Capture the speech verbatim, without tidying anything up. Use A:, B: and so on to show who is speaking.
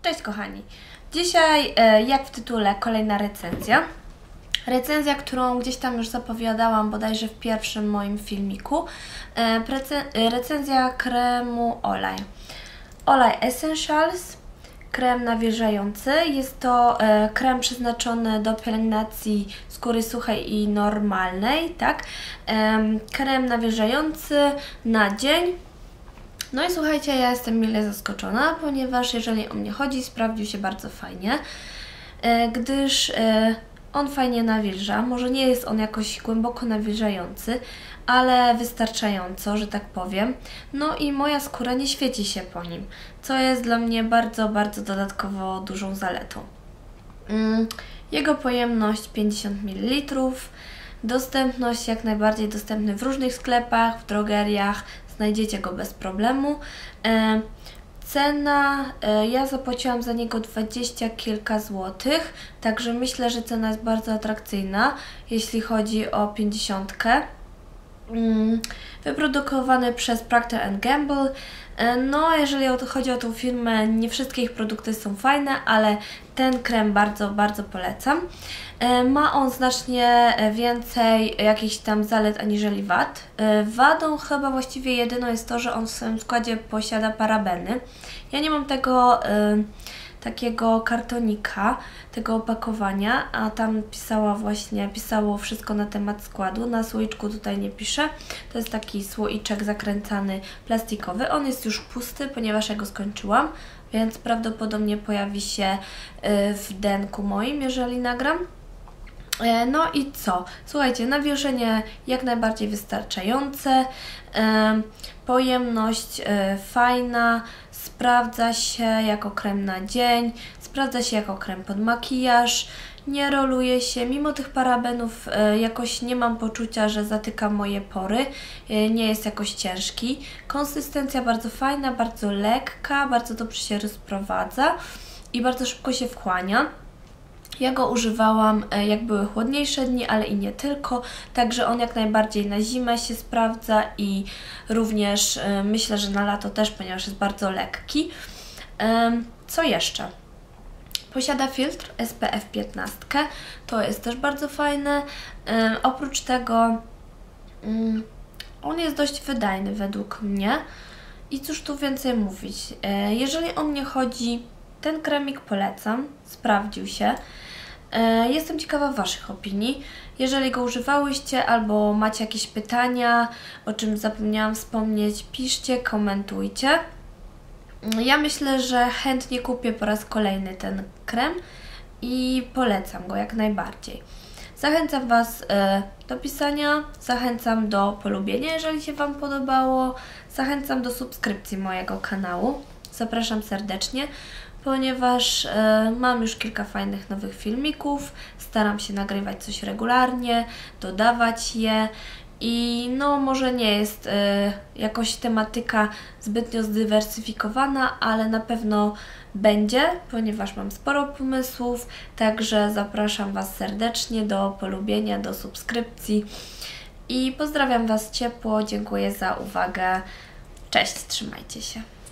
A: Cześć kochani! Dzisiaj, e, jak w tytule, kolejna recenzja. Recenzja, którą gdzieś tam już zapowiadałam bodajże w pierwszym moim filmiku. E, recenzja kremu Olay. Olay Essentials, krem nawilżający. Jest to e, krem przeznaczony do pielęgnacji skóry suchej i normalnej, tak? E, krem nawilżający na dzień. No i słuchajcie, ja jestem mile zaskoczona, ponieważ jeżeli o mnie chodzi, sprawdził się bardzo fajnie, e, gdyż e, on fajnie nawilża. Może nie jest on jakoś głęboko nawilżający, ale wystarczająco, że tak powiem. No i moja skóra nie świeci się po nim, co jest dla mnie bardzo, bardzo dodatkowo dużą zaletą. Mm, jego pojemność pięćdziesiąt mililitrów, dostępność jak najbardziej dostępny w różnych sklepach, w drogeriach, znajdziecie go bez problemu. E, cena, e, ja zapłaciłam za niego dwadzieścia kilka złotych, także myślę, że cena jest bardzo atrakcyjna, jeśli chodzi o pięćdziesiątkę. Mm, wyprodukowany przez Procter and Gamble. E, no, jeżeli chodzi o tą firmę, nie wszystkie ich produkty są fajne, ale ten krem bardzo, bardzo polecam. E, ma on znacznie więcej jakichś tam zalet aniżeli wad. E, wadą chyba właściwie jedyną jest to, że on w swoim składzie posiada parabeny. Ja nie mam tego e, takiego kartonika, tego opakowania, a tam pisała właśnie, pisało wszystko na temat składu. Na słoiczku tutaj nie pisze. To jest taki słoiczek zakręcany plastikowy. On jest już pusty, ponieważ ja go skończyłam, więc prawdopodobnie pojawi się w denku moim, jeżeli nagram. No i co? Słuchajcie, nawilżenie jak najbardziej wystarczające, pojemność fajna, sprawdza się jako krem na dzień, sprawdza się jako krem pod makijaż, nie roluje się, mimo tych parabenów jakoś nie mam poczucia, że zatyka moje pory, nie jest jakoś ciężki. Konsystencja bardzo fajna, bardzo lekka, bardzo dobrze się rozprowadza i bardzo szybko się wchłania. Ja go używałam jak były chłodniejsze dni, ale i nie tylko, także on jak najbardziej na zimę się sprawdza i również myślę, że na lato też, ponieważ jest bardzo lekki. Co jeszcze? Posiada filtr S P F piętnaście, to jest też bardzo fajne. Oprócz tego on jest dość wydajny według mnie i cóż tu więcej mówić. Jeżeli o mnie chodzi, ten kremik polecam, sprawdził się. Jestem ciekawa Waszych opinii. Jeżeli go używałyście albo macie jakieś pytania, o czym zapomniałam wspomnieć, piszcie, komentujcie. Ja myślę, że chętnie kupię po raz kolejny ten krem i polecam go jak najbardziej. Zachęcam Was do pisania, zachęcam do polubienia, jeżeli się Wam podobało, zachęcam do subskrypcji mojego kanału. Zapraszam serdecznie, ponieważ e, mam już kilka fajnych nowych filmików, staram się nagrywać coś regularnie, dodawać je i no może nie jest e, jakoś tematyka zbytnio zdywersyfikowana, ale na pewno będzie, ponieważ mam sporo pomysłów, także zapraszam Was serdecznie do polubienia, do subskrypcji i pozdrawiam Was ciepło, dziękuję za uwagę, cześć, trzymajcie się.